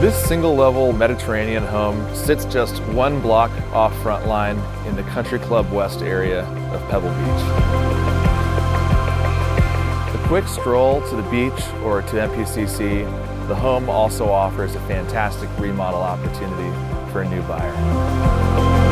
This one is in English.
This single-level Mediterranean home sits just one block off Frontline in the Country Club West area of Pebble Beach. A quick stroll to the beach or to MPCC, the home also offers a fantastic remodel opportunity for a new buyer.